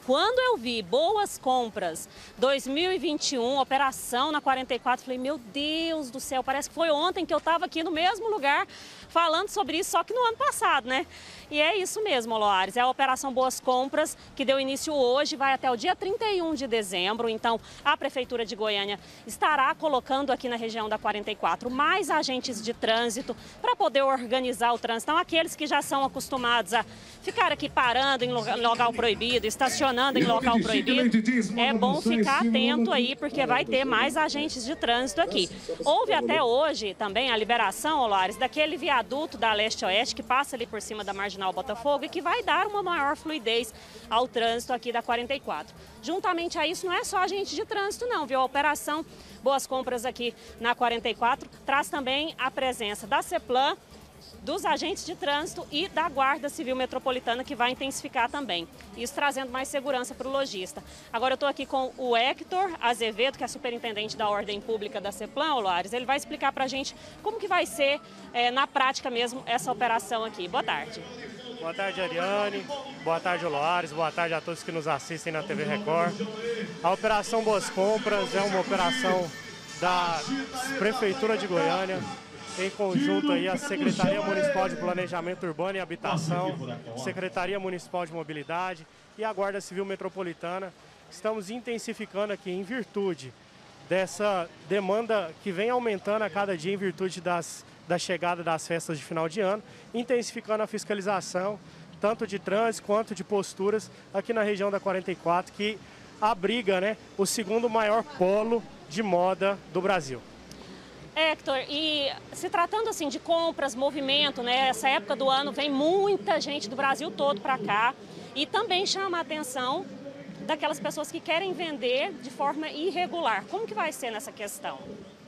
quando eu vi Boas Compras 2021, operação na 44, falei, meu Deus do céu, parece que foi ontem que eu estava aqui no mesmo lugar falando sobre isso, só que no ano passado, né? E é isso mesmo, Loares, é a Operação Boas Compras que deu início hoje, vai até o dia 31 de dezembro. Então, a Prefeitura de Goiânia estará colocando aqui na região da 44 mais agentes de trânsito para poder organizar o trânsito. Então, aqueles que já são acostumados a ficar aqui parando em local proibido, estacionando em local proibido, é bom ficar atento aí, porque vai ter mais agentes de trânsito aqui. Houve até hoje também a liberação, Loares, daquele viaduto da leste-oeste que passa ali por cima da Marginal Botafogo e que vai dar uma maior fluidez ao trânsito aqui da 44. Juntamente a isso, não é só agente de trânsito não, viu? A Operação Boas Compras aqui na 44 traz também a presença da CEPLAN, dos agentes de trânsito e da Guarda Civil Metropolitana, que vai intensificar também. Isso trazendo mais segurança para o lojista. Agora eu estou aqui com o Hector Azevedo, que é superintendente da Ordem Pública da CEPLAN, Loares. Ele vai explicar para a gente como que vai ser, na prática mesmo, essa operação aqui. Boa tarde. Boa tarde, Ariane. Boa tarde, Loares. Boa tarde a todos que nos assistem na TV Record. A Operação Boas Compras é uma operação da Prefeitura de Goiânia, em conjunto aí a Secretaria Municipal de Planejamento Urbano e Habitação, Secretaria Municipal de Mobilidade e a Guarda Civil Metropolitana. Estamos intensificando aqui em virtude dessa demanda que vem aumentando a cada dia em virtude da chegada das festas de final de ano, intensificando a fiscalização, tanto de trânsito quanto de posturas aqui na região da 44, que abriga, né, o segundo maior polo de moda do Brasil. Hector, e se tratando assim de compras, movimento, né? Essa época do ano vem muita gente do Brasil todo para cá e também chama a atenção daquelas pessoas que querem vender de forma irregular. Como que vai ser nessa questão?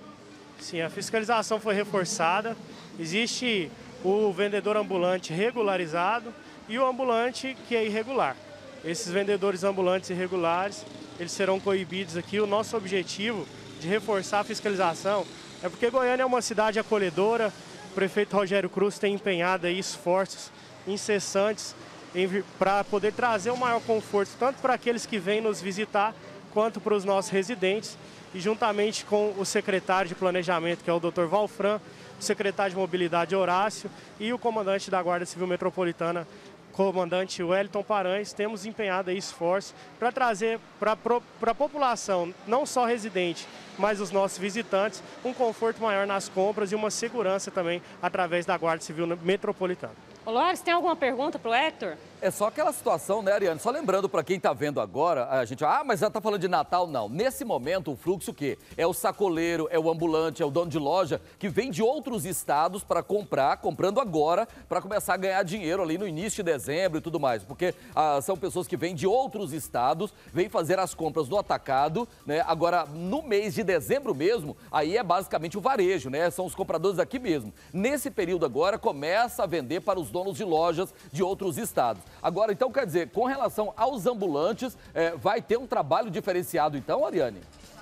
Sim, a fiscalização foi reforçada. Existe o vendedor ambulante regularizado e o ambulante que é irregular. Esses vendedores ambulantes irregulares, eles serão coibidos aqui. O nosso objetivo de reforçar a fiscalização é porque Goiânia é uma cidade acolhedora. O prefeito Rogério Cruz tem empenhado aí esforços incessantes para poder trazer o maior conforto, tanto para aqueles que vêm nos visitar, quanto para os nossos residentes. E juntamente com o secretário de Planejamento, que é o Dr. Valfran, o secretário de Mobilidade, Horácio, e o comandante da Guarda Civil Metropolitana, comandante Wellington Paranhos, temos empenhado aí esforços para trazer para a população, não só residente, mas os nossos visitantes, um conforto maior nas compras e uma segurança também através da Guarda Civil Metropolitana. Ô, Loares, tem alguma pergunta para o Hector? É só aquela situação, né, Ariane? Só lembrando para quem está vendo agora, a gente, mas ela está falando de Natal, não. Nesse momento, o fluxo o quê? É o sacoleiro, é o ambulante, é o dono de loja que vem de outros estados para comprar, comprando agora, para começar a ganhar dinheiro ali no início de dezembro e tudo mais. Porque são pessoas que vêm de outros estados, vêm fazer as compras no atacado, né? Agora, no mês de dezembro mesmo, aí é basicamente o varejo, né? São os compradores aqui mesmo. Nesse período agora, começa a vender para os donos de lojas de outros estados. Agora, então, quer dizer, com relação aos ambulantes, vai ter um trabalho diferenciado, então, Ariane?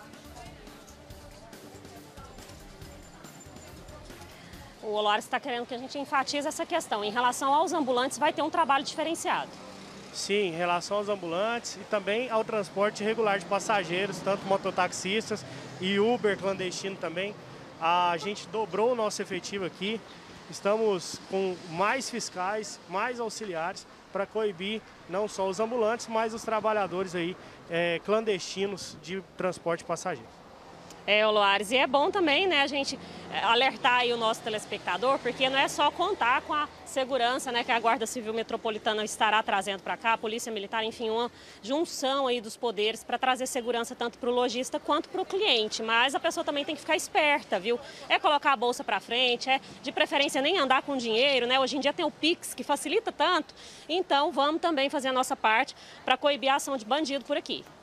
O Loares está querendo que a gente enfatize essa questão. Em relação aos ambulantes, vai ter um trabalho diferenciado. Sim, em relação aos ambulantes e também ao transporte regular de passageiros, tanto mototaxistas e Uber clandestino também. A gente dobrou o nosso efetivo aqui. Estamos com mais fiscais, mais auxiliares para coibir não só os ambulantes, mas os trabalhadores aí, clandestinos de transporte passageiro. Loares, e é bom também, né, a gente alertar aí o nosso telespectador, porque não é só contar com a segurança, né, que a Guarda Civil Metropolitana estará trazendo para cá, a Polícia Militar, enfim, uma junção aí dos poderes para trazer segurança tanto para o lojista quanto para o cliente, mas a pessoa também tem que ficar esperta, viu? É colocar a bolsa para frente, de preferência nem andar com dinheiro, né? Hoje em dia tem o Pix, que facilita tanto, então vamos também fazer a nossa parte para coibir a ação de bandido por aqui.